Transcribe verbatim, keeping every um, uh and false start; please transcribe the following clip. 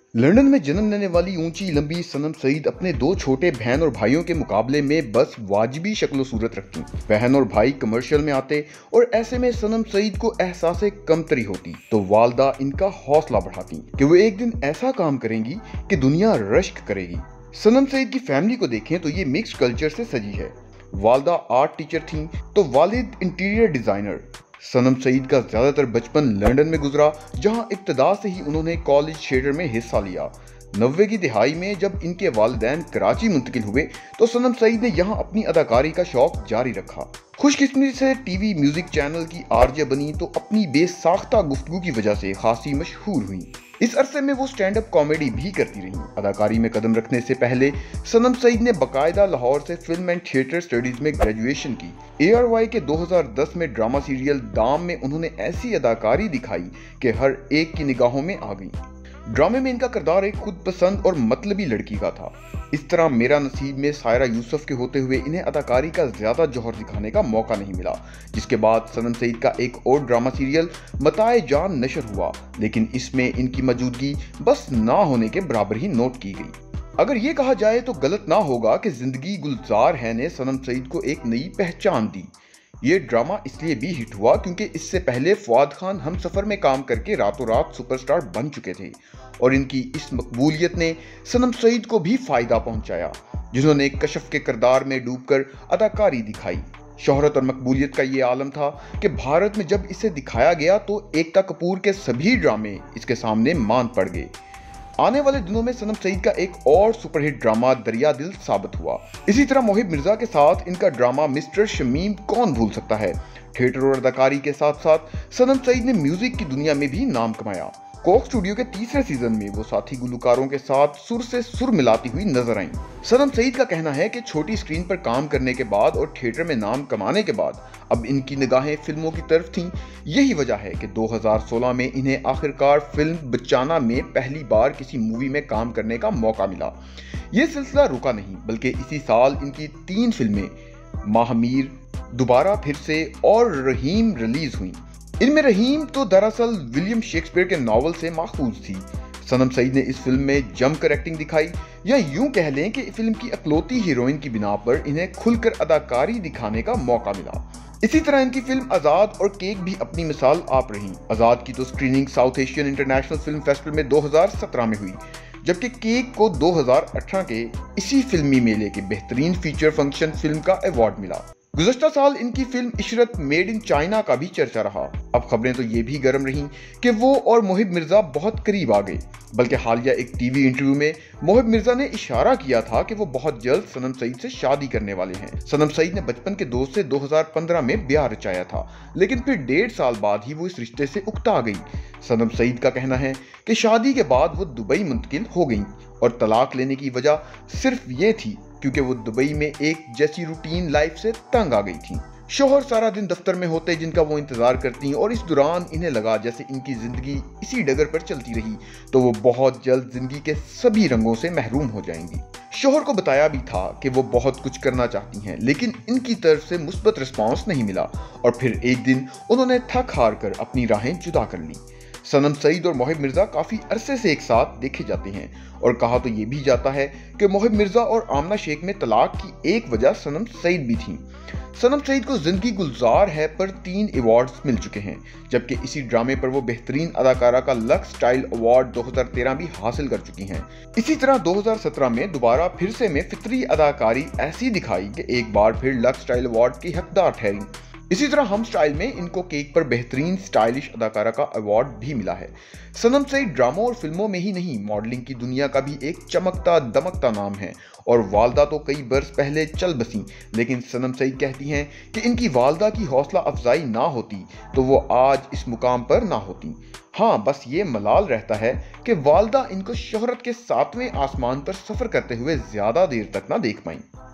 London में जन्म लेने वाली ऊंची लंबी सनम सईद अपने दो छोटे बहन और भाइयों के मुकाबले में बस वाजिबी शक्ल सूरत रखती। बहन और भाई कमर्शियल में आते और ऐसे में सनम सईद को एहसास कमतरी होती तो वालदा इनका हौसला बढ़ाती कि वो एक दिन ऐसा काम करेंगी कि दुनिया रश्क करेगी। सनम सईद की फैमिली को देखें तो ये मिक्स कल्चर से सजी है। वालदा आर्ट टीचर थीं तो वालिद इंटीरियर डिजाइनर। सनम सईद का ज्यादातर बचपन लंदन में गुजरा, जहां इब्तदा से ही उन्होंने कॉलेज थिएटर में हिस्सा लिया। नब्बे की दिहाई में जब इनके वालिदैन कराची मुंतकिल हुए तो सनम सईद ने यहां अपनी अदाकारी का शौक जारी रखा। खुशकिस्मती से टीवी म्यूजिक चैनल की आरजे बनी तो अपनी बेसाख्ता गुफ्तगू की वजह से खासी मशहूर हुई। इस अरसे में वो स्टैंड अप कॉमेडी भी करती रहीं। अदाकारी में कदम रखने से पहले सनम सईद ने बाकायदा लाहौर से फिल्म एंड थिएटर स्टडीज में ग्रेजुएशन की। ए आर वाई के दो हज़ार दस में ड्रामा सीरियल दाम में उन्होंने ऐसी अदाकारी दिखाई कि हर एक की निगाहों में आ गई। ड्रामे में इनका किरदार एक खुद पसंद और मतलबी लड़की का था। इस तरह मेरा नसीब में सायरा यूसुफ के होते हुए इन्हें अदाकारी का ज्यादा जौहर दिखाने का मौका नहीं मिला, जिसके बाद सनम सईद का एक और ड्रामा सीरियल मताए जान नशर हुआ, लेकिन इसमें इनकी मौजूदगी बस ना होने के बराबर ही नोट की गई। अगर ये कहा जाए तो गलत ना होगा कि जिंदगी गुलजार है ने सनम सईद को एक नई पहचान दी। ये ड्रामा इसलिए भी हिट हुआ क्योंकि इससे पहले फवाद खान हम सफर में काम करके रातों रात सुपरस्टार बन चुके थे और इनकी इस मकबूलियत ने सनम सईद को भी फायदा पहुंचाया, जिन्होंने कशफ के किरदार में डूबकर अदाकारी दिखाई। शोहरत और मकबूलियत का ये आलम था कि भारत में जब इसे दिखाया गया तो एकता कपूर के सभी ड्रामे इसके सामने मान पड़ गए। आने वाले दिनों में सनम सईद का एक और सुपरहिट ड्रामा दरिया दिल साबित हुआ। इसी तरह मोहिब मिर्जा के साथ इनका ड्रामा मिस्टर शमीम कौन भूल सकता है। थिएटर और अदाकारी के साथ साथ सनम सईद ने म्यूजिक की दुनिया में भी नाम कमाया। कोक स्टूडियो के तीसरे सीजन में वो साथी गुलकारों के साथ सुर से सुर मिलाती हुई नजर आईं। सनम सईद का कहना है कि छोटी स्क्रीन पर काम करने के बाद और थिएटर में नाम कमाने के बाद अब इनकी निगाहें फिल्मों की तरफ थीं। यही वजह है कि दो हज़ार सोलह में इन्हें आखिरकार फिल्म बचाना में पहली बार किसी मूवी में काम करने का मौका मिला। ये सिलसिला रुका नहीं, बल्कि इसी साल इनकी तीन फिल्में महामीर, दोबारा फिर से और रहीम रिलीज हुई। इनमें रहीम तो दरअसल विलियम शेक्सपियर के नॉवल से माखूज थी। सनम सईद ने इस फिल्म में जमकर एक्टिंग दिखाई, या यूं कह लें कि फिल्म की अकलौती हीरोइन की बिना पर इन्हें खुलकर अदाकारी दिखाने का मौका मिला। इसी तरह इनकी फिल्म आजाद और केक भी अपनी मिसाल आप रही। आजाद की तो screening South Asian International Film Festival में दो हज़ार सत्रह में हुई, जबकि केक को दो हज़ार अठारह के इसी फिल्मी मेले के बेहतरीन फीचर फंक्शन फिल्म का अवार्ड मिला। गुज़श्ता साल इनकी फिल्म इशरत मेड इन चाइना का भी चर्चा रहा। अब खबरें तो ये भी गर्म रहीं कि वो और मोहिब मिर्जा बहुत करीब आ गए, बल्कि हालिया एक टीवी इंटरव्यू में मोहिब मिर्जा ने इशारा किया था कि वो बहुत जल्द सनम सईद से शादी करने वाले हैं। सनम सईद ने बचपन के दोस्त से दो हज़ार पंद्रह में ब्याह रचाया था, लेकिन फिर डेढ़ साल बाद ही वो इस रिश्ते से उकता गई। सनम सईद का कहना है कि शादी के बाद वो दुबई मुंतकिल हो गई और तलाक लेने की वजह सिर्फ ये थी क्योंकि वो दुबई में एक जैसी रूटीन लाइफ से तंग आ गई थी। शोहर सारा दिन दफ्तर में होते जिनका वो इंतजार करती और इस दौरान इन्हें लगा जैसे इनकी जिंदगी इसी डगर पर चलती रही तो वो बहुत जल्द जिंदगी के सभी रंगों से महरूम हो जाएंगी। शोहर को बताया भी था कि वो बहुत कुछ करना चाहती हैं, लेकिन इनकी तरफ से मुस्बत रिस्पॉन्स नहीं मिला और फिर एक दिन उन्होंने थक हार कर अपनी राहें जुदा कर ली। सनम सईद और मोहिब मिर्जा काफी अरसे से एक साथ देखे जाते हैं और कहा तो ये भी जाता है कि मोहिब मिर्जा और आमना शेख में तलाक की एक वजह सनम सईद भी थी। सनम सईद को जिंदगी गुलजार है पर तीन अवार्ड्स मिल चुके हैं, जबकि इसी ड्रामे पर वो बेहतरीन अदाकारा का लक्स स्टाइल अवार्ड दो हज़ार तेरह भी हासिल कर चुकी हैं। इसी तरह दो हज़ार सत्रह में दोबारा फिर से में फितरी अदाकारी ऐसी दिखाई कि एक बार फिर लक्स स्टाइल अवार्ड की हकदार ठहरी। इसी तरह हम स्टाइल में इनको केक पर बेहतरीन स्टाइलिश अदाकारा का अवार्ड भी मिला है। सनम सईद ड्रामों और फिल्मों में ही नहीं, मॉडलिंग की दुनिया का भी एक चमकता दमकता नाम है और वालदा तो कई बरस पहले चल बसी, लेकिन सनम सईद कहती हैं कि इनकी वालदा की हौसला अफजाई ना होती तो वो आज इस मुकाम पर ना होती। हाँ, बस ये मलाल रहता है कि वालदा इनको शोहरत के सातवें आसमान पर सफर करते हुए ज्यादा देर तक ना देख पाई।